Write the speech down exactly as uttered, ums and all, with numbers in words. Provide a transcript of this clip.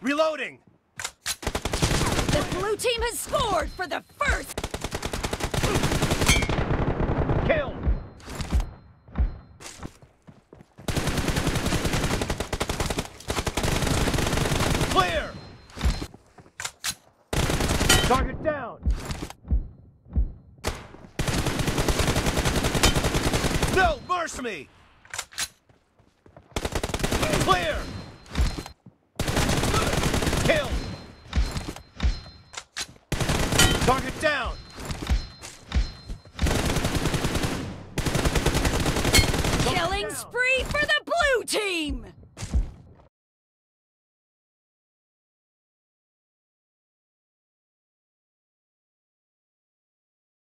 Reloading! The blue team has scored for the first... Kill! Clear! Target down! No! Mercy me! Clear! Kill! Target down! Killing spree for the